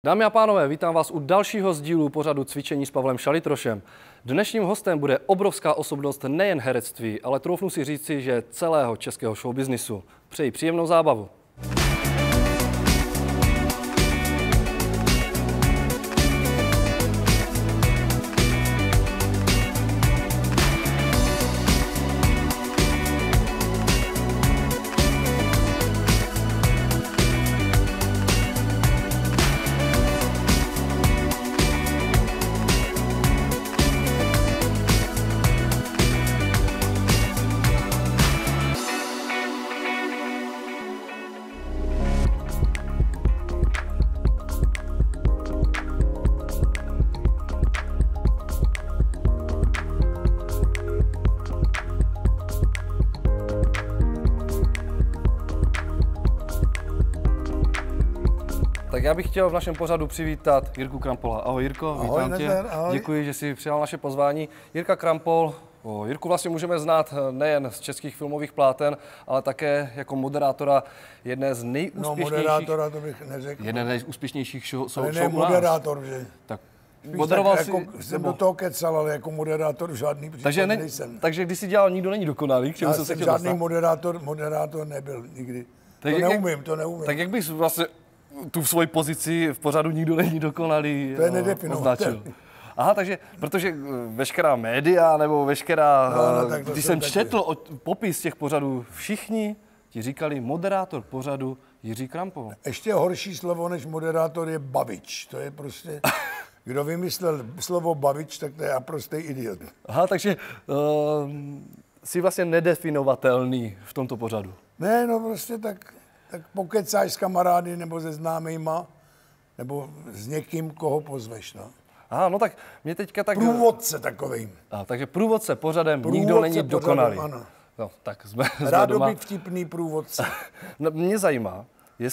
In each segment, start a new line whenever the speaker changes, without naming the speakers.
Dámy a pánové, vítám vás u dalšího z dílu pořadu Cvičení s Pavlem Šalitrošem. Dnešním hostem bude obrovská osobnost nejen herectví, ale troufnu si říci, že celého českého showbiznisu. Přeji příjemnou zábavu. Tak já bych chtěl v našem pořadu přivítat Jirku Krampola. Ahoj Jirko, vítám tě.
Ahoj.
Děkuji, že jsi přijal naše pozvání. Jirka Krampol, Jirku vlastně můžeme znát nejen z českých filmových pláten, ale také jako moderátora jedné z nejúspěšnějších...
No moderátora to bych neřekl.
Jedné z nejúspěšnějších show
ale ne moderátor, že?
Tak
moderoval si... Jako, jsem do toho kecal, ale jako moderátor žádný příklad nejsem.
Takže když jsi dělal Nikdo není dokonalý, k čemu jsem se chtěl
žádný moderátor nebyl nikdy.
Tak to neumím. Tak jak bys vlastně tu svoji pozici v pořadu Nikdo není dokonalý označil? Aha, takže, protože veškerá média nebo veškerá, když jsem četl popis těch pořadů, všichni ti říkali moderátor pořadu Jiří Krampol.
Ještě horší slovo než moderátor je bavič. To je prostě, kdo vymyslel slovo bavič, tak to je naprostý idiot.
Aha, takže jsi vlastně nedefinovatelný v tomto pořadu.
Ne, no prostě tak pokecáš s kamarády nebo se známejma, nebo s někým, koho pozveš, no.
Aha, no tak mě teďka tak...
Průvodce takovej.
Takže průvodce pořadem Nikdo není dokonalý.
Ano.
No, tak jsme
Rádo být vtipný průvodce.
No, mě zajímá,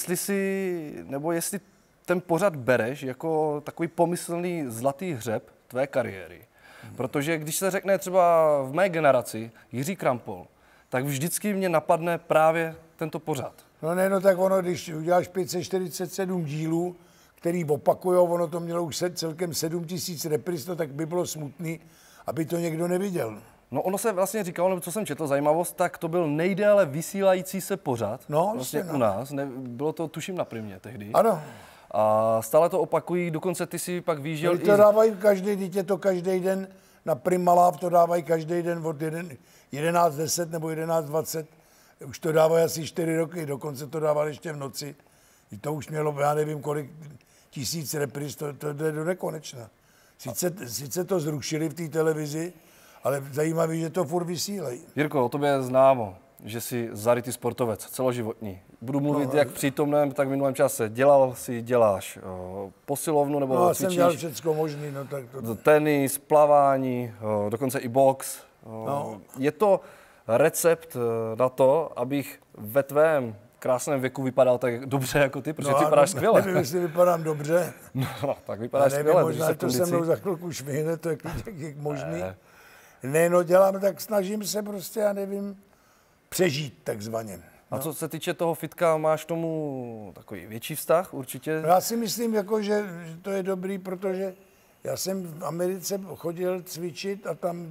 jestli ten pořad bereš jako takový pomyslný zlatý hřeb tvé kariéry. Protože když se řekne třeba v mé generaci Jiří Krampol, tak vždycky mě napadne právě tento pořad.
No tak ono, když uděláš 547 dílů, který opakujou, ono to mělo už celkem 7 000 repris, tak by bylo smutný, aby to někdo neviděl.
No ono se vlastně říkalo, nebo co jsem četl, zajímavost, tak to byl nejdéle vysílající se pořad vlastně u nás. Bylo to tuším na Primě tehdy.
Ano.
A stále to opakují, dokonce ty si pak výjížděl
to dávají každý den, na Prima Live to dávají každý den od 11:10 nebo 11:20. Už to dávají asi 4 roky, dokonce to dávali ještě v noci. To už mělo, já nevím kolik, 1000 repris, to je do nekonečna. Sice to zrušili v té televizi, ale zajímavé, že to furt vysílají.
Jirko, o tobě je známo, že jsi zarytý sportovec, celoživotní. Budu mluvit jak v přítomném, tak v minulém čase. Děláš posilovnu nebo
cvičíš?
Já
jsem dělal všecko možný.
Tenis, plavání, dokonce i box. Je to recept na to, abych ve tvém krásném věku vypadal tak dobře jako ty, protože ty vypadáš skvěle.
Nevím, jestli vypadám dobře.
No, tak vypadáš skvěle.
Možná to se mnou za chvilku švihne, to je jak možný. Ne, dělám, tak snažím se prostě, já nevím, přežít takzvaně.
A co se týče toho fitka, máš tomu takový větší vztah určitě?
Já si myslím, že to je dobrý, protože já jsem v Americe chodil cvičit a tam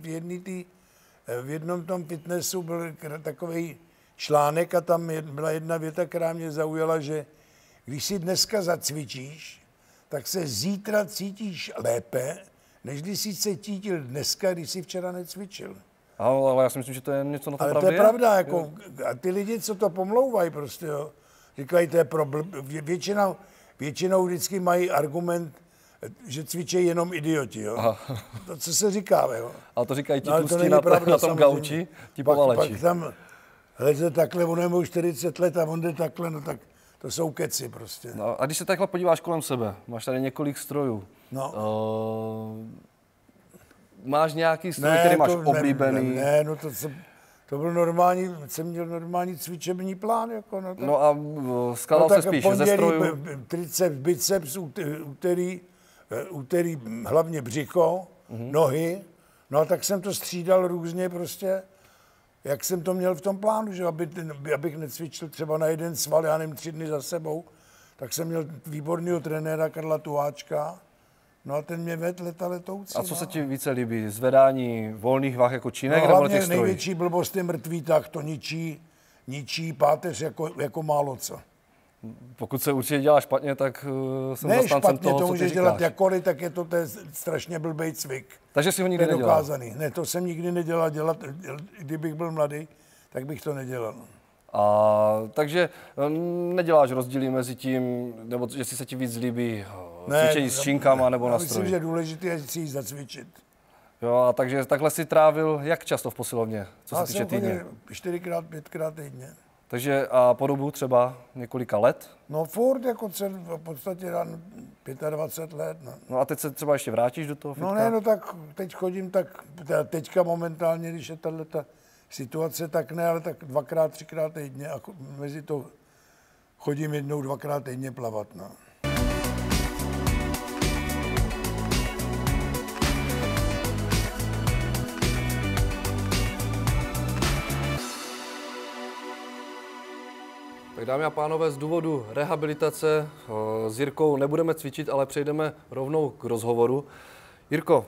v jednom tom fitnessu byl takový článek a tam byla jedna věta, která mě zaujala, že když si dneska zacvičíš, tak se zítra cítíš lépe, než když jsi se cítil dneska, když jsi včera necvičil.
Ale já si myslím, že to je něco na to pravdě.
Ale to je pravda, jako, a ty lidi, co to pomlouvají prostě, jo, říkají, to je problém, většinou vždycky mají argument, že cvičí jenom idioti, jo. Aha. To, co se říká, jo.
Ale to říkají ti tlustí na tom gauči, ti povaleči.
Pak tam leze takhle, on je mu 40 let a on jde takhle, no tak to jsou keci prostě.
No, a když se takhle podíváš kolem sebe, máš tady několik strojů.
No.
Máš nějaký stroj, který máš oblíbený?
Ne, to byl normální, jsem měl normální cvičební plán. Jako,
no a skládal se spíš ze strojů?
Triceps, biceps, úterý hlavně břicho, nohy. No a tak jsem to střídal různě prostě, jak jsem to měl v tom plánu, že abych necvičil třeba na jeden sval, já nevím, 3 dny za sebou, tak jsem měl výborného trenéra Karla Tuháčka. No a ten mě vedl letoucí.
A co se ti více líbí? Zvedání volných vah jako čínek
no,
nebo na těch strojích?
Největší blbost je mrtvý tah, to ničí páteř jako málo co.
Pokud se určitě dělá špatně, tak jsem
ne
zastáncem
špatně,
toho,
to
co
můžeš
ty
dělat
říkáš.
jakkoliv, tak je to strašně blbej cvik.
Takže si ho nikdy nedělal?
Dokázaný. Ne, to jsem nikdy nedělal. Kdybych byl mladý, tak bych to nedělal.
Takže neděláš rozdíly mezi tím, nebo jestli se ti víc líbí cvičení s činkama nebo na stroji?
Myslím, že důležité je si jít zacvičit.
Jo, a takže takhle si trávil jak často v posilovně, co se týče týdně?
4x, 5x týdně.
Takže a po dobu třeba několika let?
No furt, jako v podstatě 25 let. No.
No a teď se třeba ještě vrátíš do toho fitka?
No ne, no tak teď chodím teďka momentálně, když je tato situace, tak ne, ale tak 2x, 3x týdně a mezi to chodím 1, 2x týdně plavat. No.
Tak dámy a pánové, z důvodu rehabilitace s Jirkou nebudeme cvičit, ale přejdeme rovnou k rozhovoru. Jirko,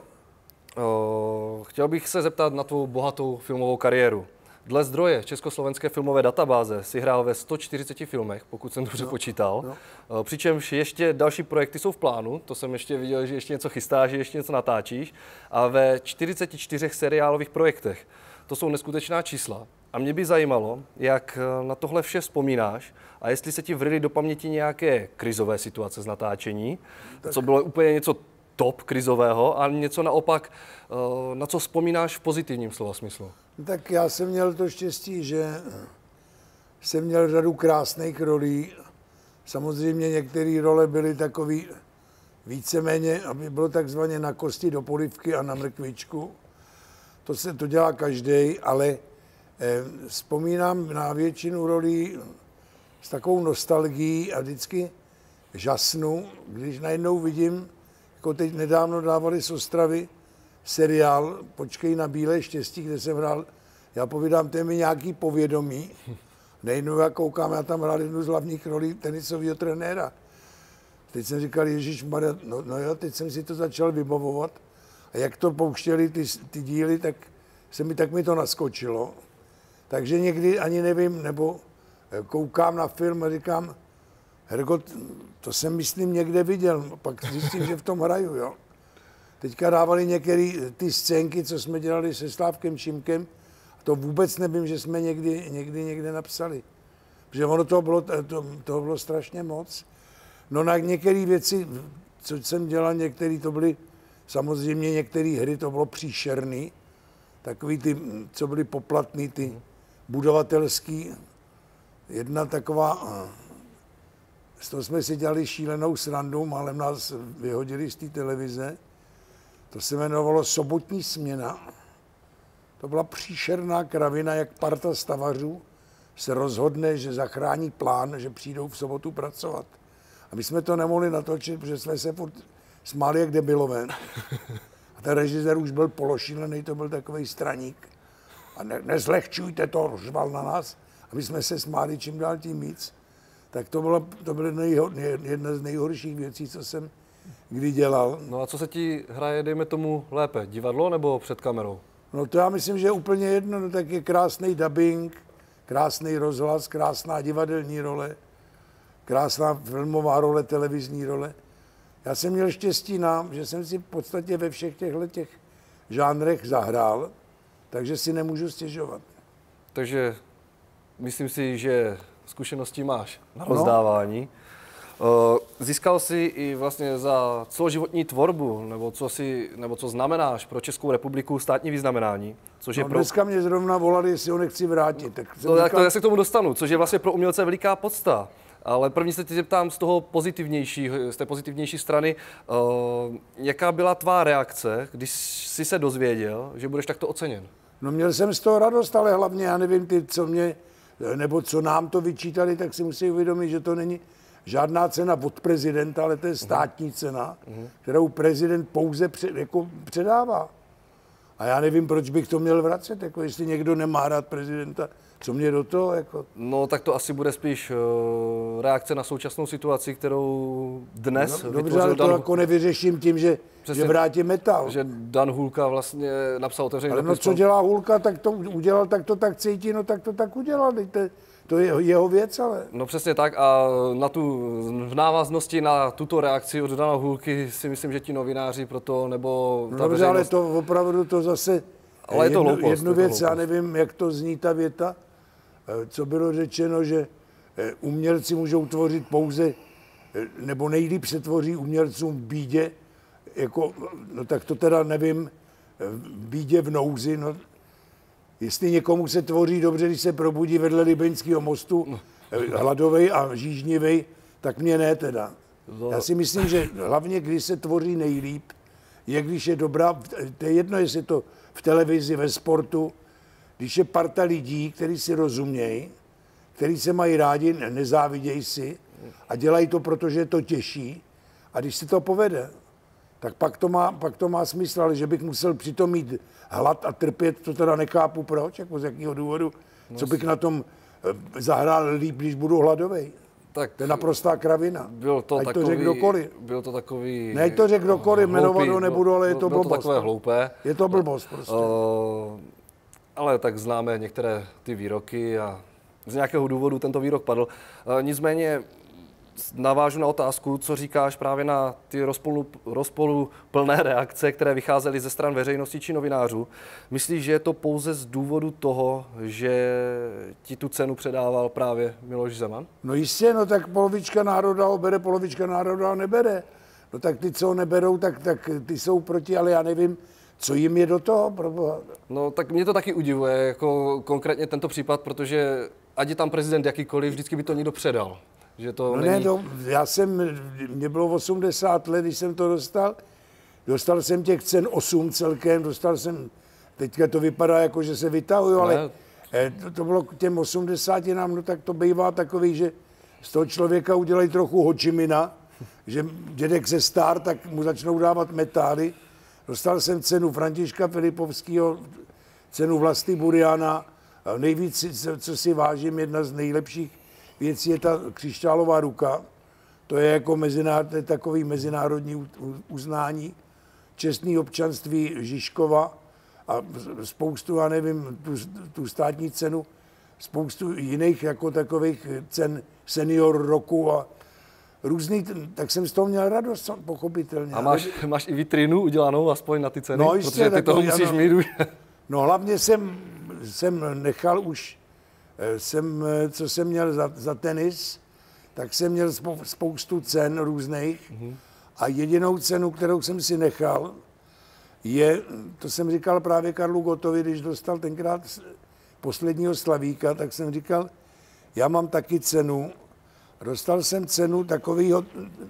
chtěl bych se zeptat na tvou bohatou filmovou kariéru. Dle zdroje Československé filmové databáze si hrál ve 140 filmech, pokud jsem dobře počítal. Přičemž ještě další projekty jsou v plánu, to jsem ještě viděl, že ještě něco chystáš, že ještě něco natáčíš. A ve 44 seriálových projektech. To jsou neskutečná čísla. A mě by zajímalo, jak na tohle vše vzpomínáš a jestli se ti vryly do paměti nějaké krizové situace z natáčení, co bylo úplně něco top krizového a něco naopak, na co vzpomínáš v pozitivním slova smyslu.
Tak já jsem měl to štěstí, že jsem měl řadu krásných rolí. Samozřejmě některé role byly takový víceméně, aby bylo takzvaně na kosti do polivky a na mrkvičku. To dělá každý, ale vzpomínám na většinu rolí s takovou nostalgií a vždycky žasnu, když najednou vidím, jako teď nedávno dávali z Ostravy seriál Počkej na bílé štěstí, kde jsem hrál, já povídám, to je mi nějaký povědomí. Najednou já koukám, já tam hrál jednu z hlavních rolí tenisového trenéra. Teď jsem říkal, ježišmarja, no jo, teď jsem si to začal vybavovat. A jak to pouštěli ty díly, tak mi to naskočilo. Takže někdy ani nevím, nebo koukám na film a říkám, hergot, to jsem myslím někde viděl, pak zjistím, že v tom hraju, jo. Teďka dávali některé ty scénky, co jsme dělali se Slávkem Šimkem, a to vůbec nevím, že jsme někde napsali. Protože ono toho bylo strašně moc. No na některé věci, co jsem dělal, některé to byly, samozřejmě některé hry, to bylo příšerný. Takový ty, co byly poplatný, ty budovatelský. Jedna taková, z toho jsme si dělali šílenou srandu, málem nás vyhodili z té televize. To se jmenovalo Sobotní směna. To byla příšerná kravina, jak parta stavařů se rozhodne, že zachrání plán, že přijdou v sobotu pracovat. A my jsme to nemohli natočit, protože jsme se furt smáli jak debilové. A ten režisér už byl pološílený, to byl takovej straník. A nezlehčujte to, řval na nás. A my jsme se smáli čím dál tím víc. Tak to byla jedna z nejhorších věcí, co jsem kdy dělal.
No a co se ti hraje, dejme tomu, lépe? Divadlo nebo před kamerou?
No to já myslím, že je úplně jedno. No, tak je krásný dubbing, krásný rozhlas, krásná divadelní role, krásná filmová role, televizní role. Já jsem měl štěstí že jsem si v podstatě ve všech těch žánrech zahrál, takže si nemůžu stěžovat.
Takže myslím si, že zkušenosti máš na rozdávání. Získal jsi i vlastně za celoživotní tvorbu, nebo co znamenáš pro Českou republiku státní vyznamenání, což je
dneska mě zrovna volali, jestli ho nechci vrátit. Tak
já se k tomu dostanu, což je vlastně pro umělce veliká podsta. Ale první se tě zeptám z té pozitivnější strany, jaká byla tvá reakce, když jsi se dozvěděl, že budeš takto oceněn?
No měl jsem z toho radost, ale hlavně, já nevím, co nám to vyčítali, tak si musí uvědomit, že to není žádná cena od prezidenta, ale to je státní cena, kterou prezident pouze předává. A já nevím, proč bych to měl vracet, jako jestli někdo nemá rád prezidenta, co mě do toho, jako.
No, tak to asi bude spíš reakce na současnou situaci, kterou dnes
dobře, ale to jako nevyřeším tím, že vrátím metal.
Že Dan Hůlka vlastně napsal otevřený
dopis. No, co dělá Hůlka, tak to udělal, tak to tak cítí, no tak to tak udělal. To je jeho věc, ale.
No přesně tak a v návaznosti na tuto reakci od Dana Hůlky si myslím, že ti novináři proto, nebo ta
dobře, ale to opravdu to zase,
ale je to hloupost,
jednu věc, já nevím, jak to zní ta věta, co bylo řečeno, že umělci můžou tvořit pouze, nebo nejlíp se tvoří umělcům v bídě, jako, no tak to teda nevím, v bídě v nouzi, no. Jestli někomu se tvoří dobře, když se probudí vedle Libeňského mostu, hladovej a žížnivej, tak mě ne teda. Já si myslím, že hlavně, když se tvoří nejlíp, je když je dobrá, to je jedno, jestli to v televizi, ve sportu, když je parta lidí, kteří si rozumějí, kteří se mají rádi, nezávidějí si a dělají to, protože to těší. A když si to povede, tak pak to má smysl, ale že bych musel přitom mít hlad a trpět, to teda nechápu proč, jako z jakého důvodu, co bych na tom zahrál líp, když budu hladovej. Tak to je naprostá kravina.
Byl to
ať
takový,
to řekl kdokoliv.
Byl to takový...
Ne, to řekl kdokoliv, jmenovat ho nebudu, ale je to blbost.
Bylo to takové hloupé.
Je to blbost prostě.
Ale tak známe některé ty výroky a z nějakého důvodu tento výrok padl. Nicméně navážu na otázku, co říkáš právě na ty rozporuplné reakce, které vycházely ze stran veřejnosti či novinářů. Myslíš, že je to pouze z důvodu toho, že ti tu cenu předával právě Miloš Zeman? No
jistě, no tak polovička národa ho bere, polovička národa ho nebere. No tak ty, co ho neberou, tak ty jsou proti, ale já nevím, co jim je do toho, proboha.
No tak mě to taky udivuje, jako konkrétně tento případ, protože ať je tam prezident jakýkoliv, vždycky by to někdo předal. Že to
no
není...
mě bylo 80 let, když jsem to dostal jsem těch cen 8 celkem, teďka to vypadá jako, že se vytahuju, ale to bylo k těm 80 nám, no tak to bývá takový, že z toho člověka udělají trochu Ho Chi Mina, že dědek se star, tak mu začnou dávat metály. Dostal jsem cenu Františka Filipovského, cenu Vlasty Buriana, nejvíc, co si vážím, jedna z nejlepších věcí je ta křišťálová ruka. To je jako takový mezinárodní uznání. Čestné občanství Žižkova a spoustu, já nevím, tu státní cenu, spoustu jiných jako takových cen senior roku a různý, tak jsem z toho měl radost, pochopitelně.
A máš i vitrínu udělanou aspoň na ty ceny? No, protože ty toho musíš mít už.
No hlavně jsem nechal už, co jsem měl za tenis, tak jsem měl spoustu cen různých a jedinou cenu, kterou jsem si nechal, to jsem říkal právě Karlu Gottovi, když dostal tenkrát posledního Slavíka, tak jsem říkal, já mám taky cenu, dostal jsem cenu takového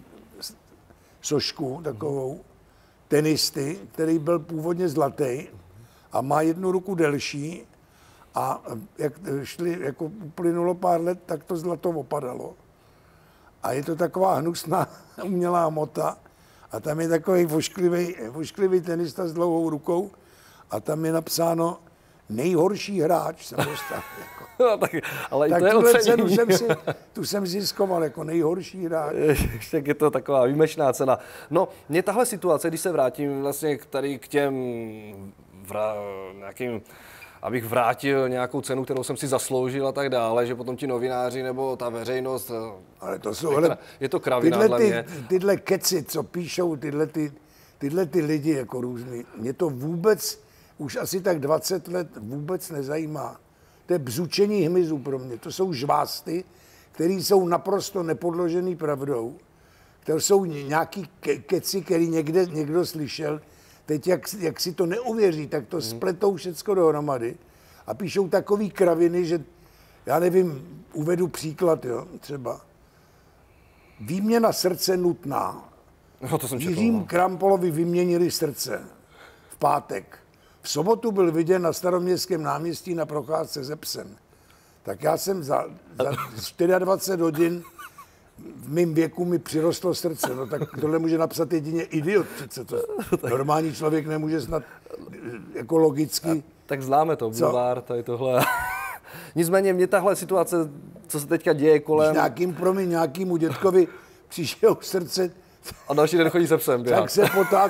sošku, takovou tenisty, který byl původně zlatý a má jednu ruku delší a jak uplynulo pár let, tak to zlato opadalo. A je to taková hnusná umělá hmota a tam je takový vošklivý tenista s dlouhou rukou a tam je napsáno nejhorší hráč jsem dostal.
No, ale
tak
to je ocenění.
Tu jsem ziskoval jako nejhorší hráč.
Ještě je to taková výjimečná cena. No, mě tahle situace, když se vrátím vlastně tady k těm nějakým, abych vrátil nějakou cenu, kterou jsem si zasloužil a tak dále, že potom ti novináři nebo ta veřejnost,
ale to jsou,
je to kravina dle mě.
Tyhle keci, co píšou tyhle ty lidi jako různý, mě to vůbec už asi tak 20 let vůbec nezajímá. To je bzučení hmyzu pro mě. To jsou žvásty, které jsou naprosto nepodložený pravdou. To jsou nějaký keci, který někdo slyšel. Teď, jak si to neuvěří, tak to spletou všecko dohromady a píšou takový kraviny, že já nevím, uvedu příklad, jo, třeba. Výměna srdce nutná.
No, to jsem
Jiřím Krampolovi vyměnili srdce v pátek. V sobotu byl viděn na Staroměstském náměstí na procházce se psem. Tak já jsem za 24 hodin v mém věku mi přirostlo srdce. No tak tohle může napsat jedině idiot přece. To normální člověk nemůže snad jako logicky.
Tak známe to, bulvár, tady tohle. Nicméně mě tahle situace, co se teďka děje kolem...
Nějakýmu dětkovi přišel srdce.
A další den chodí se psem běhat.
Tak se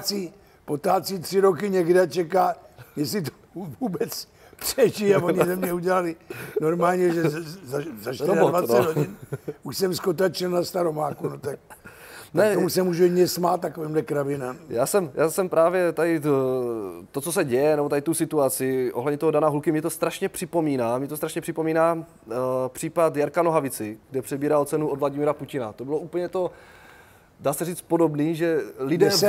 potácí 3 roky někde a čeká, jestli to vůbec přežije. Oni ze mě udělali normálně, že za 24 hodin už jsem skotačil na Staromáku. No tak tomu se můžu jen smát takovýmhle kravinám.
Já jsem právě tady to, co se děje, nebo tady tu situaci ohledně toho Dana Hulky, mě to strašně připomíná případ Jarka Nohavici, kde přebíral cenu od Vladimira Putina. To bylo úplně to, dá se říct, podobný, že lidé volali.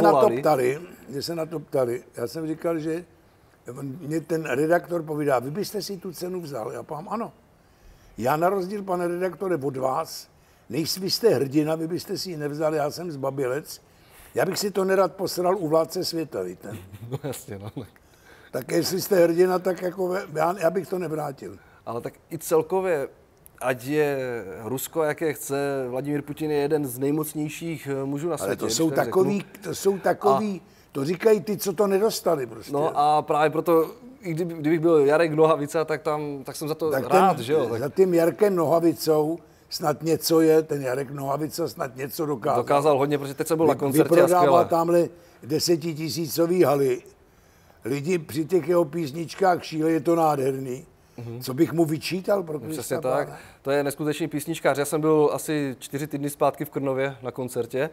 Mě se na to ptali, já jsem říkal, že mě ten redaktor povídá, vy byste si tu cenu vzal. Já povím, ano. Já na rozdíl, pane redaktore, od vás, vy jste hrdina, vy byste si ji nevzali, já jsem zbabilec. Já bych si to nerad posral u vládce světa, víte.
No jasně, no.
Tak jestli jste hrdina, tak jako já bych to nevrátil.
Ale tak i celkově, ať je Rusko, jaké chce, Vladimír Putin je jeden z nejmocnějších mužů na světě.
Ale to jsou takový, to říkají ty, co to nedostali prostě.
No a právě proto, i kdybych byl Jarek Nohavica, tak jsem za to tak rád, že jo. Tak...
Za tím Jarkem Nohavicou snad něco je, ten Jarek Nohavica snad něco dokázal.
Dokázal hodně, protože teď jsem byl na koncertě a
skvěle. Tamhle 10 000 haly. Lidi při těch jeho písničkách šíle, je to nádherný. Co bych mu vyčítal?
Přesně tak. To je neskutečný písničkář. Já jsem byl asi 4 týdny zpátky v Krnově na koncertě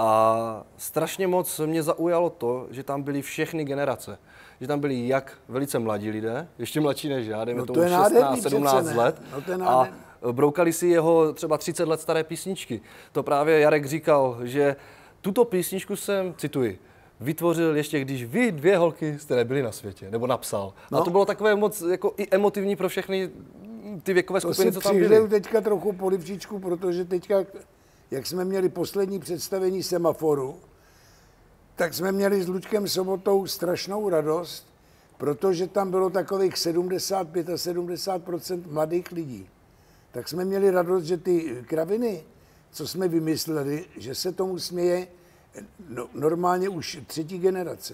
a strašně moc mě zaujalo to, že tam byly všechny generace. Že tam byli jak velice mladí lidé, ještě mladší než já, dejme tomu 16, 17 let. A broukali si jeho třeba 30 let staré písničky. To právě Jarek říkal, že tuto písničku jsem, cituji, vytvořil ještě, když vy 2 holky jste nebyli na světě, nebo napsal. No. A to bylo takové moc jako i emotivní pro všechny ty věkové skupiny, co tam byly.
To si teďka trochu polivčičku, protože teďka, jak jsme měli poslední představení Semaforu, tak jsme měli s Luďkem Sobotou strašnou radost, protože tam bylo takových 75 a 70% mladých lidí. Tak jsme měli radost, že ty kraviny, co jsme vymysleli, že se tomu směje normálně už 3. generace.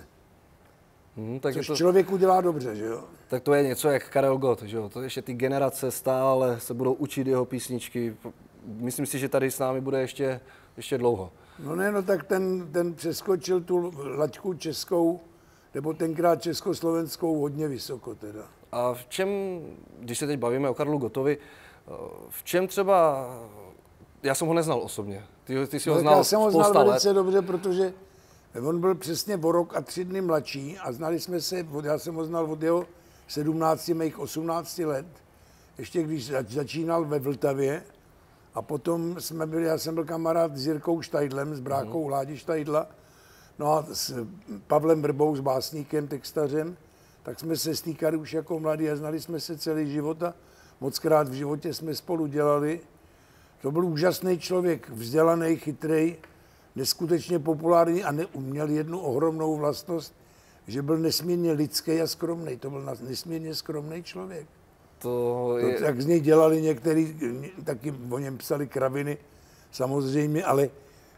Což člověku dělá dobře, že jo?
Tak to je něco jak Karel Gott, že jo? To ještě ty generace stále se budou učit jeho písničky. Myslím si, že tady s námi bude ještě dlouho.
No tak ten přeskočil tu laťku českou, nebo tenkrát československou hodně vysoko teda.
A v čem, když se teď bavíme o Karlu Gottovi, v čem třeba, já jsem ho neznal osobně, ty jsi ho znal
já jsem ho znal velice
let.
Dobře, protože on byl přesně o rok a 3 dny mladší a znali jsme se, já jsem ho znal od jeho 17, mých 18 let, ještě když začínal ve Vltavě. A potom já jsem byl kamarád s Jirkou Štajdlem, s brákou Ládi Štajdla, no a s Pavlem Vrbou, s básníkem, textařem, tak jsme se stýkali už jako mladí a znali jsme se celý život a mockrát v životě jsme spolu dělali. To byl úžasný člověk, vzdělaný, chytrej, neskutečně populární a měl jednu ohromnou vlastnost, že byl nesmírně lidský a skromný. To byl nesmírně skromný člověk. Jak z něj dělali některý, taky o něm psali kraviny, samozřejmě, ale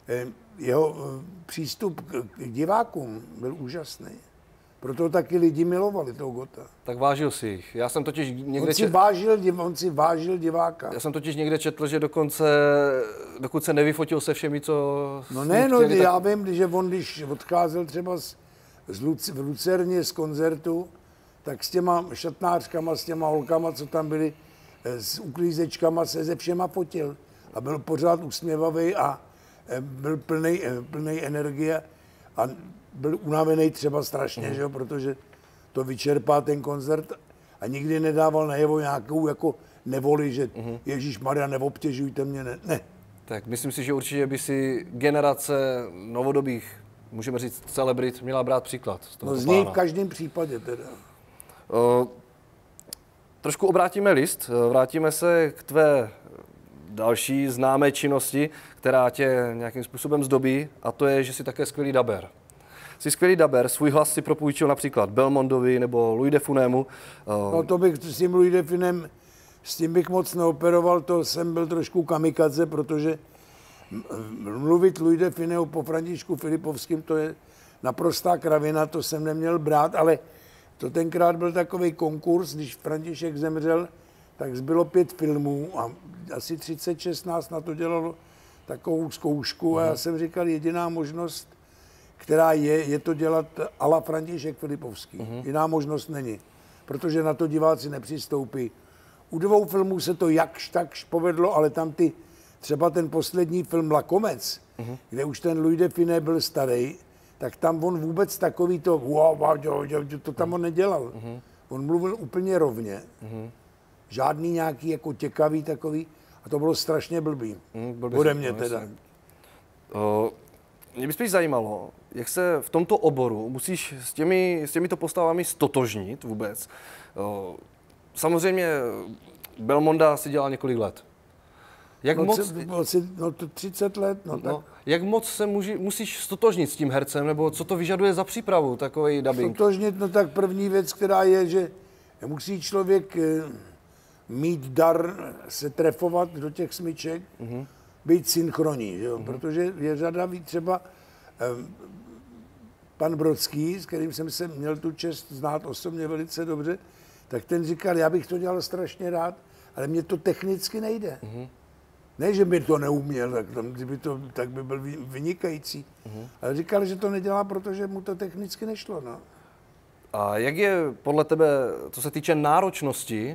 jeho přístup k divákům byl úžasný. Proto taky lidi milovali toho Gotta.
Tak vážil si jich. Já jsem totiž někde
On si vážil diváka.
Já jsem totiž někde četl, že dokud se nevyfotil se všemi, co...
Já vím, že on, když odcházel třeba v Lucerně z koncertu, tak s těma šatnářkama, s těma holkama, co tam byli, s uklízečkama se ze všema fotil. A byl pořád usměvavý a byl plný energie a byl unavený třeba strašně, že jo, protože to vyčerpá ten koncert a nikdy nedával najevo nějakou jako nevoli, že Ježíšmarja, neobtěžujte mě, ne.
Tak myslím si, že určitě by si generace novodobých, můžeme říct, celebrit měla brát příklad.
Z něj v každém případě teda.
Trošku obrátíme list, vrátíme se k tvé další známé činnosti, která tě nějakým způsobem zdobí, a to je, že jsi také skvělý daber. Jsi skvělý daber, svůj hlas si propůjčil například Belmondovi nebo Louis de Funému.
No to bych s tím Louis de Funem, s tím bych moc neoperoval, to jsem byl trošku kamikaze, protože mluvit Louis de Funému po Františku Filipovským, to je naprostá kravina, to jsem neměl brát, ale To tenkrát byl takový konkurs, když František zemřel, tak zbylo 5 filmů a asi 36 nás na to dělalo takovou zkoušku a já jsem říkal, jediná možnost, která je to dělat a la František Filipovský. Jiná možnost není, protože na to diváci nepřistoupí. U 2 filmů se to jakž takž povedlo, ale tam třeba ten poslední film Lakomec, kde už ten Louis de Funès byl starý, tak tam on vůbec takový to tam on nedělal. On mluvil úplně rovně. Žádný nějaký jako těkavý takový. A to bylo strašně blbý. Ode mě teda.
Mě by spíš zajímalo, jak se v tomto oboru musíš s těmito postavami stotožnit vůbec. Samozřejmě Belmonda si dělal několik let. Jak moc...
to 30 let. Tak.
Jak moc se musíš stotožnit s tím hercem, nebo co to vyžaduje za přípravu, takový dabing?
Stotožnit, tak první věc, která je, že musí člověk mít dar se trefovat do těch smyček, být synchronní, že jo? Protože je řada, třeba pan Brodský, s kterým jsem se měl tu čest znát osobně velice dobře, tak ten říkal, já bych to dělal strašně rád, ale mně to technicky nejde. Ne, že by to neuměl, tak by byl vynikající. Ale říkal, že to nedělá, protože mu to technicky nešlo. No.
A jak je podle tebe, co se týče náročnosti,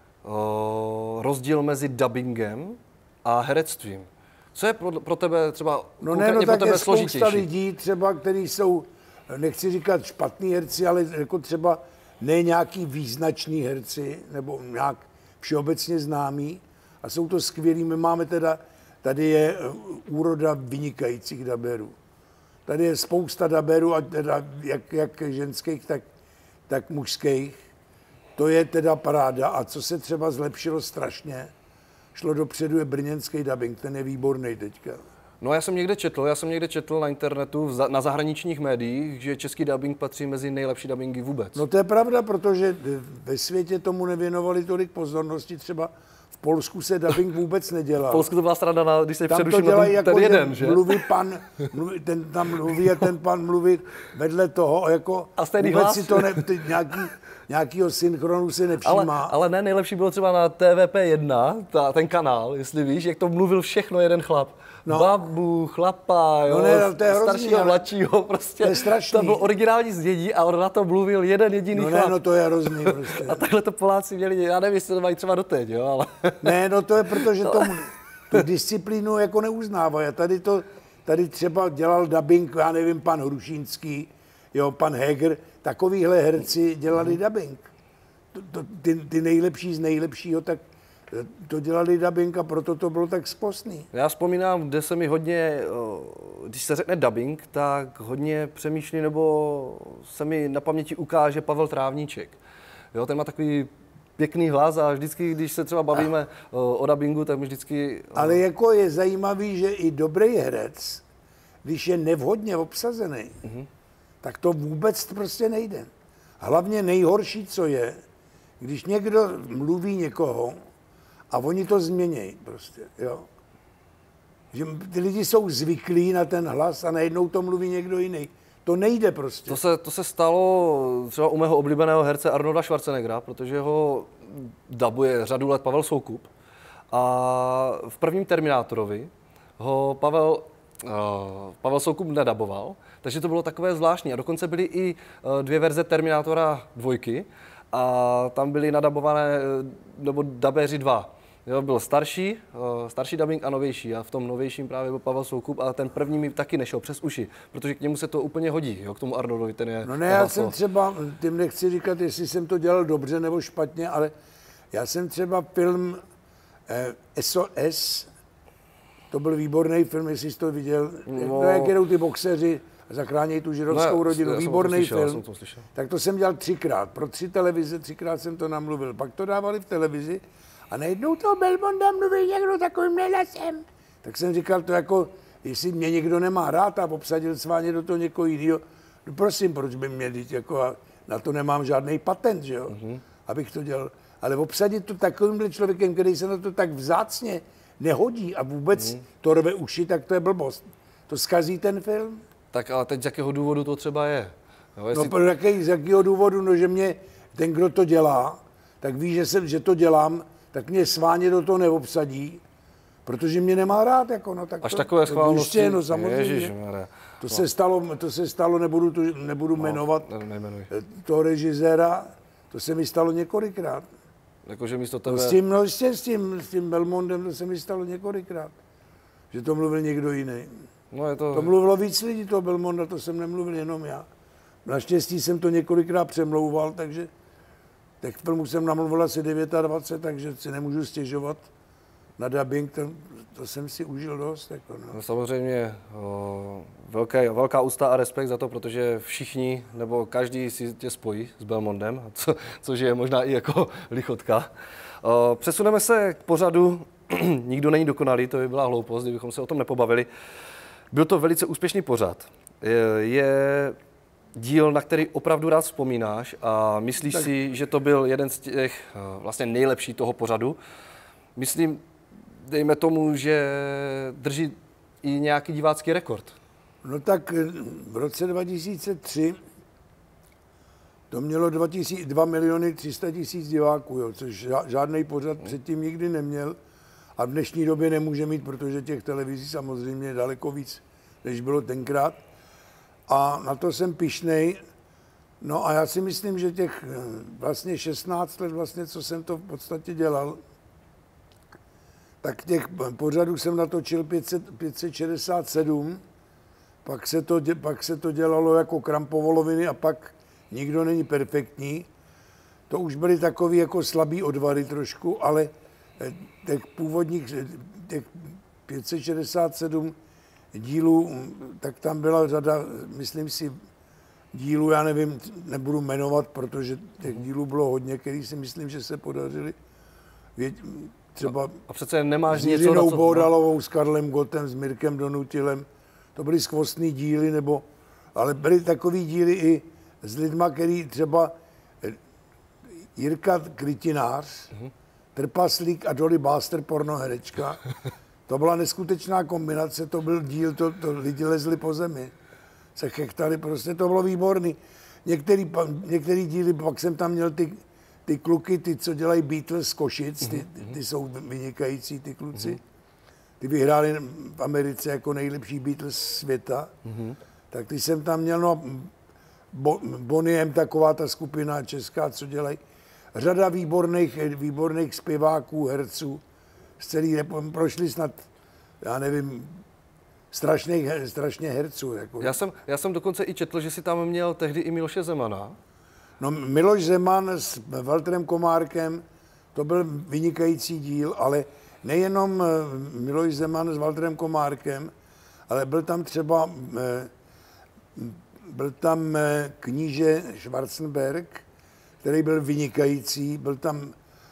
rozdíl mezi dubbingem a herectvím? Co je pro tebe třeba konkrétně pro tebe složitější?
Spousta lidí třeba, kteří jsou, nechci říkat špatní herci, ale jako třeba ne nějaký význační herci, nebo nějak všeobecně známí, a jsou to skvělí. My máme tady je úroda vynikajících daberů. Tady je spousta daberů, a teda jak ženských, tak mužských. To je teda paráda. A co se třeba zlepšilo strašně, šlo dopředu, je brněnský dabing, ten je výborný teďka.
No já jsem někde četl na internetu, na zahraničních médiích, že český dabing patří mezi nejlepší dabingy vůbec.
No to je pravda, protože ve světě tomu nevěnovali tolik pozornosti, třeba v Polsku se dabing vůbec nedělal.
V Polsku to byla strana, když se přerušil
ten
jeden, že?
Ten tam mluví a ten pan mluví vedle toho, jako
a stejný
vůbec
hlas.
si to nějakýho synchronu se nevšímá.
Ale ne, nejlepší bylo třeba na TVP1, ten kanál, jestli víš, jak to mluvil všechno jeden chlap. No. Babu, chlapa, jo, staršího, mladšího, prostě.
To je strašný.
To bylo originální znění a on na to mluvil jeden jediný chlap.
No to je hrozný prostě.
A takhle to Poláci měli, já nevím, jestli to mají třeba doteď, jo, ale...
Ne, no to je proto, že tu disciplínu jako neuznávají. Tady třeba dělal dabing, já nevím, pan Hrušínský, jo, pan Heger, takovýhle herci dělali dabing. Ty nejlepší z nejlepšího, tak to dělali dabing a proto to bylo tak spostný.
Já vzpomínám, kde se mi hodně, když se řekne dabing, tak hodně přemýšlí, nebo se mi na paměti ukáže Pavel Trávníček. Jo, ten má takový pěkný hlas a vždycky, když se třeba bavíme o dabingu, tak mi vždycky...
Ale jako je zajímavý, že i dobrý herec, když je nevhodně obsazený, tak to vůbec prostě nejde. Hlavně nejhorší, co je, když někdo mluví někoho a oni to změnějí prostě, jo. Že ty lidi jsou zvyklí na ten hlas a najednou to mluví někdo jiný. To nejde prostě.
To se stalo třeba u mého oblíbeného herce Arnolda Schwarzeneggera, protože ho dabuje řadu let Pavel Soukup. A v prvním Terminátorovi ho Pavel Soukup nedaboval, takže to bylo takové zvláštní. A dokonce byly i 2 verze Terminátora 2 a tam byly nadabované, nebo dabeři 2. Jo, byl starší dubbing a novější. A v tom novějším právě byl Pavel Soukup a ten první mi taky nešel přes uši, protože k němu se to úplně hodí, jo, k tomu Arnoldovi, ten je...
No ne, já jsem třeba, tím nechci říkat, jestli jsem to dělal dobře nebo špatně, ale já jsem třeba film SOS, to byl výborný film, jestli jsi to viděl, jak jedou ty boxeři a zachrání tu židovskou rodinu, výborný film. Tak to jsem dělal 3krát, pro 3 televize, 3krát jsem to namluvil, pak to dávali v televizi a najednou toho Belmonda mluví někdo takovým hlasem. Tak jsem říkal to jako, jestli mě někdo nemá rád a obsadil sváně do toho někoho jiného, no prosím, proč by mě říct, jako na to nemám žádný patent, že jo, abych to dělal. Ale obsadit to takovýmhle člověkem, který se na to tak vzácně nehodí a vůbec to rve uši, tak to je blbost. To zkazí ten film.
Tak ale teď z jakého důvodu to třeba je? Jo, jestli...
No, z jakého důvodu, no, že mě ten, kdo to dělá, tak ví, že to dělám, tak mě sváně do toho neobsadí, protože mě nemá rád, jako, no, tak
až
to,
takové schválnosti,
no, samozřejmě. To se stalo, nebudu jmenovat toho režiséra, to se mi stalo několikrát.
Jakože místo tebe...
S tím Belmondem to se mi stalo několikrát, že to mluvil někdo jiný.
No
to mluvilo víc lidí, toho Belmonda, to jsem nemluvil jenom já. Naštěstí jsem to několikrát přemlouval, takže těch filmů jsem namluvil asi 29, takže si nemůžu stěžovat na dubbing, to jsem si užil dost. Jako, no.
No, samozřejmě velká úcta a respekt za to, protože všichni, nebo každý si tě spojí s Belmondem, což je možná i jako lichotka. Přesuneme se k pořadu Nikdo není dokonalý, to by byla hloupost, kdybychom se o tom nepobavili. Byl to velice úspěšný pořad. Je díl, na který opravdu rád vzpomínáš a myslíš si, že to byl jeden z těch vlastně nejlepší toho pořadu. Myslím, dejme tomu, že drží i nějaký divácký rekord.
No tak v roce 2003 to mělo 2 miliony 300 tisíc diváků, jo, což žádný pořad předtím nikdy neměl a v dnešní době nemůže mít, protože těch televizí samozřejmě je daleko víc, než bylo tenkrát. A na to jsem pyšnej. No a já si myslím, že těch vlastně 16 let, vlastně, co jsem to v podstatě dělal, tak těch pořadů jsem natočil 567, pak se to dělalo jako Krampovoloviny a pak Nikdo není perfektní. To už byly takový jako slabý odvary trošku, ale těch původních, těch 567 dílů, tak tam byla řada, myslím si, dílů, já nevím, nebudu jmenovat, protože těch dílů bylo hodně, který si myslím, že se podařili. Třeba
a přece nemáš
s Jiřinou Boudalovou, s Karlem Gottem, s Mirkem Donutilem. To byly skvostný díly, ale byly takový díly i s lidma, který třeba Jirka Krytinář, Trpaslík a Dolly Buster, pornoherečka. To byla neskutečná kombinace, to byl díl, to lidi lezli po zemi. Se chechtali, prostě to bylo výborný. Některý díly, pak jsem tam měl ty kluky, ty, co dělají Beatles z Košic, ty jsou vynikající, ty kluci. Ty vyhráli v Americe jako nejlepší Beatles světa. Tak ty jsem tam měl, no Bonnie M, taková ta skupina česká, co dělají. Řada výborných zpěváků, herců. Z celý prošli snad, já nevím, strašně herců. Jako.
Já jsem dokonce i četl, že si tam měl tehdy i Miloše Zemana.
No Miloš Zeman s Walterem Komárkem, to byl vynikající díl, ale nejenom Miloš Zeman s Walterem Komárkem, ale byl tam třeba kníže Schwarzenberg, který byl vynikající, byl tam,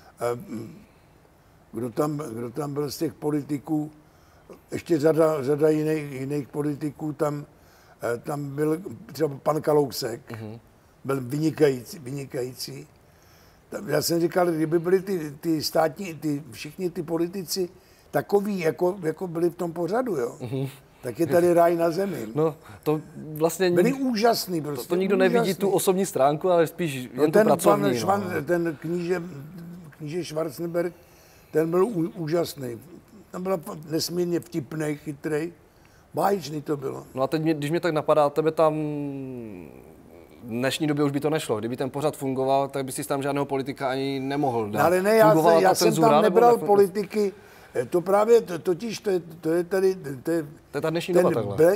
kdo tam byl z těch politiků, ještě řada jiných politiků, tam byl třeba pan Kalousek, byl vynikající. Já jsem říkal, kdyby byli ty státní, všichni ty politici takový, jako byli v tom pořadu, jo. Tak je tady ráj na zemi.
No, to vlastně...
Byli úžasný prostě.
To nikdo nevidí tu osobní stránku, ale spíš jen tu pracovní.
Ten kníže Schwarzenberg, ten byl úžasný. Ten byl nesmírně vtipnej, chytrej. Báječný to bylo.
No a teď, když mě tak napadá, tebe tam v dnešní době už by to nešlo. Kdyby ten pořad fungoval, tak by si tam žádného politika ani nemohl dát.
No, ale ne, já jsem tam nebral politiky. To právě, totiž to je tady...
To je ta dnešní doba takhle.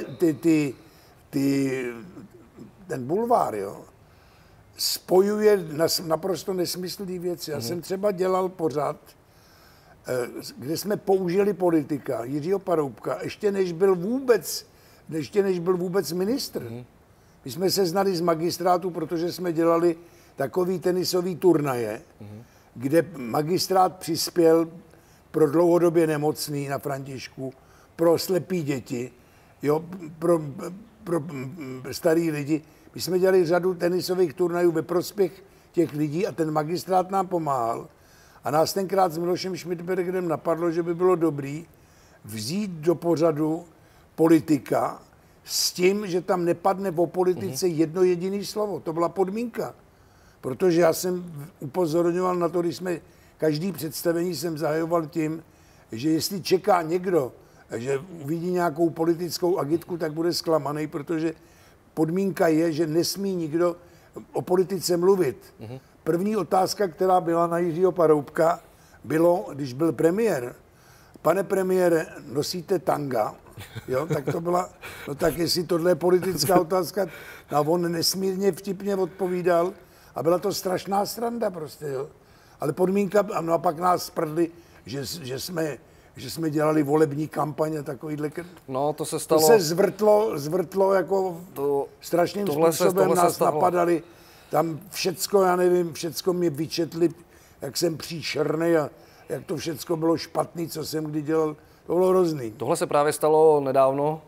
Ten bulvár, jo, spojuje naprosto nesmyslný věci. Já jsem třeba dělal pořad, kde jsme použili politika Jiřího Paroubka, ještě než byl vůbec ministr. My jsme se znali z magistrátu, protože jsme dělali takový tenisový turnaje, kde magistrát přispěl pro dlouhodobě nemocný na Františku, pro slepý děti, jo, pro starý lidi. My jsme dělali řadu tenisových turnajů ve prospěch těch lidí a ten magistrát nám pomáhal. A nás tenkrát s Milošem Schmidbergerem napadlo, že by bylo dobrý vzít do pořadu politika s tím, že tam nepadne o politice jedno jediné slovo. To byla podmínka. Protože já jsem upozorňoval na to, když jsme každý představení jsem zahajoval tím, že jestli čeká někdo, že uvidí nějakou politickou agitku, tak bude zklamaný, protože podmínka je, že nesmí nikdo o politice mluvit. První otázka, která byla na Jiřího Paroubka, bylo, když byl premiér, pane premiére, nosíte tanga? Jo, tak to byla, no tak jestli tohle je politická otázka, a on nesmírně vtipně odpovídal a byla to strašná sranda prostě, jo. Ale podmínka, no a pak nás sprdli, že jsme dělali volební kampaň a takovýhle.
No, to se stalo.
To se zvrtlo jako strašným způsobem, nás napadali. Tam všecko, já nevím, všecko mě vyčetli, jak jsem příšerný a jak to všecko bylo špatný, co jsem kdy dělal. To bylo hrozný.
Tohle se právě stalo nedávno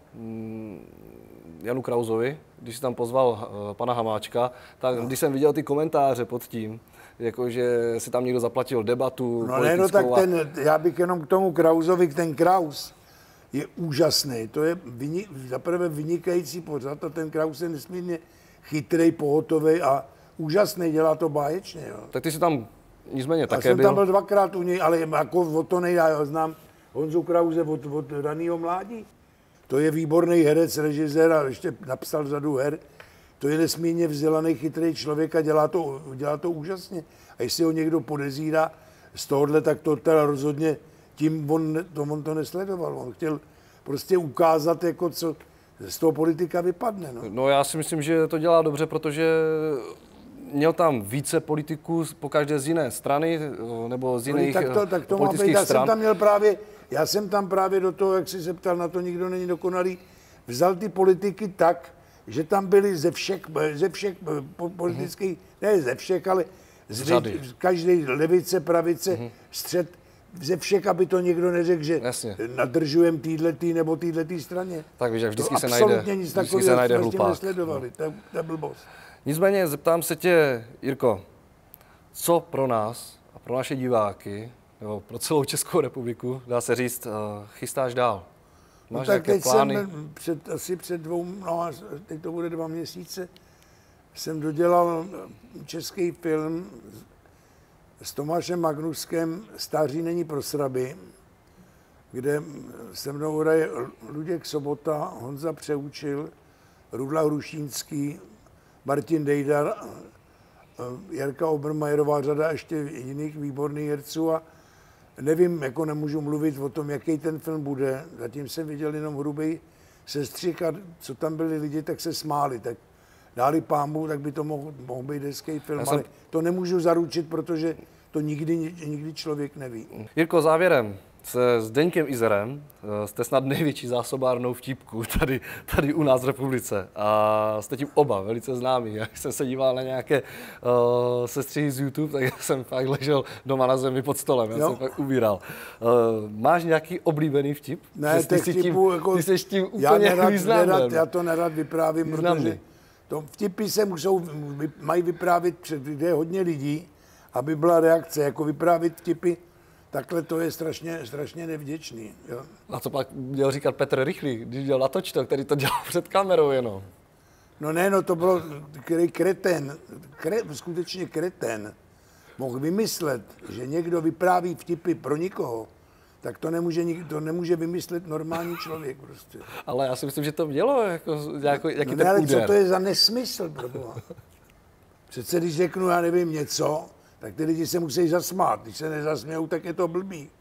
Janu Krausovi, když si tam pozval pana Hamáčka, tak když jsem viděl ty komentáře pod tím, jakože si tam někdo zaplatil debatu politickou.
Tak já bych jenom k tomu Krausovi, ten Kraus je úžasný. To je zaprvé vynikající pořad a ten Kraus je nesmírně chytrý, pohotový a úžasný, dělá to báječně. Jo.
Tak ty jsi tam nicméně také byl.
Já jsem tam byl dvakrát u něj, ale jako o to nejde, já znám Honzu Krause od raného mládí. To je výborný herec, režisér a ještě napsal řadu her. To je nesmírně vzdělaný, chytrý člověk a dělá to úžasně. A jestli ho někdo podezírá z tohohle, tak to teda rozhodně tím on to nesledoval. On chtěl prostě ukázat, jako co z toho politika vypadne.
No já si myslím, že to dělá dobře, protože měl tam více politiků po každé z jiné strany nebo z jiných politických stran.
Já jsem tam právě do toho, jak jsi se ptal, na to nikdo není dokonalý, vzal ty politiky tak, že tam byli ze všech politických, ne ze všech, ale z každé levice, pravice, střed, ze všech, aby to někdo neřekl, že nadržujem týhletý nebo týhletý straně.
Tak víš, jak vždycky
to
se najde,
absolutně nic takového nesledovali. To je blbost.
Nicméně zeptám se tě, Jirko, co pro nás a pro naše diváky, nebo pro celou Českou republiku, dá se říct, chystáš dál? Máš nějaké plány?
Asi před teď to bude 2 měsíce, jsem dodělal český film s Tomášem Magnuskem Stáří není pro sraby, kde se mnou hraje Luděk Sobota, Honza Přeučil, Rudla Hrušínský, Martin Dejdar, Jarka Obermajerová, řada ještě jiných výborných herců a nevím, jako nemůžu mluvit o tom, jaký ten film bude. Zatím jsem viděl jenom hrubý sestřih a co tam byli lidi, tak se smáli. Tak dáli pámbu, tak by to mohl být hezký film, ale to nemůžu zaručit, protože to nikdy člověk neví.
Jirko, závěrem. Se Zdeňkem Izerem jste snad největší zásobárnou vtipků tady u nás v republice a jste tím oba velice známí. Jak jsem se díval na nějaké sestřihy z YouTube, tak jsem fakt ležel doma na zemi pod stolem, já jsem fakt ubíral. Máš nějaký oblíbený vtip?
Ne, těch vtipů, jako,
ty jsi tím úplně významný.
Já to nerad vyprávím, protože to vtipy se mají vyprávět kde je hodně lidí, aby byla reakce, jako vyprávět vtipy. Takhle to je strašně nevděčný. Jo.
A co pak měl říkat Petr Rychlý, když dělal Natočto, který to dělal před kamerou jenom?
No to bylo, který skutečně kretén mohl vymyslet, že někdo vypráví vtipy pro nikoho, tak to nemůže vymyslet normální člověk prostě.
Ale já si myslím, že to mělo jaký ten
ale
úder.
Co to je za nesmysl, proboha? Přece když řeknu, já nevím něco, tak ty lidi se musí zasmát. Když se nezasmějou, tak je to blbý.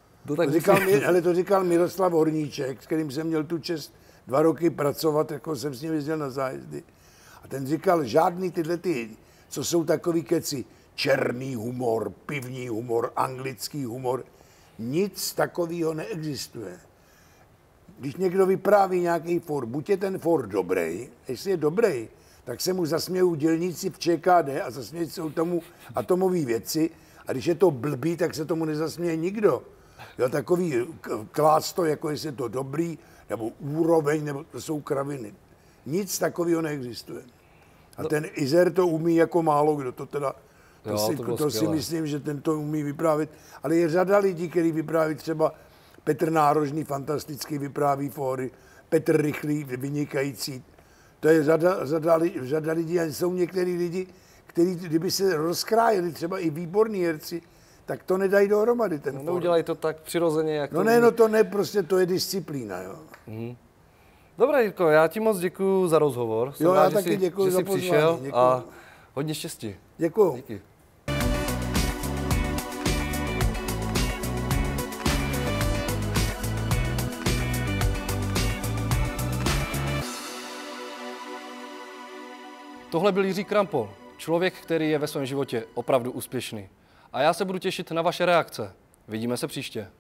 To říkal Miroslav Horníček, s kterým jsem měl tu čest 2 roky pracovat, jako jsem s ním jezdil na zájezdy. A ten říkal, žádný tyhle, co jsou takový keci, černý humor, pivní humor, anglický humor, nic takového neexistuje. Když někdo vypráví nějaký for, buď je ten for dobrý, jestli je dobrý, tak se mu zasmějou dělníci v ČKD a zasmějí se tomu atomové věci. A když je to blbý, tak se tomu nezasměje nikdo. Jo, takový klásto, jako jestli je to dobrý, nebo úroveň, nebo to jsou kraviny. Nic takového neexistuje. A ten Izer to umí jako málo kdo. To si myslím, že ten to umí vyprávět. Ale je řada lidí, kteří vypráví, třeba Petr Nárožný fantasticky vypráví fóry, Petr Rychlý, vynikající. To je řada lidí, a jsou některý lidi, kteří, kdyby se rozkrájeli, třeba i výborní herci, tak to nedají dohromady ten form.
Neudělají to tak přirozeně, jak
no ne, no to ne, prostě to je disciplína, jo.
Dobré, Jirko, já ti moc děkuju za rozhovor.
Jo, já taky děkuju za pozvání.
Přišel a hodně štěstí.
Děkuju.
Díky. Tohle byl Jiří Krampol, člověk, který je ve svém životě opravdu úspěšný. A já se budu těšit na vaše reakce. Vidíme se příště.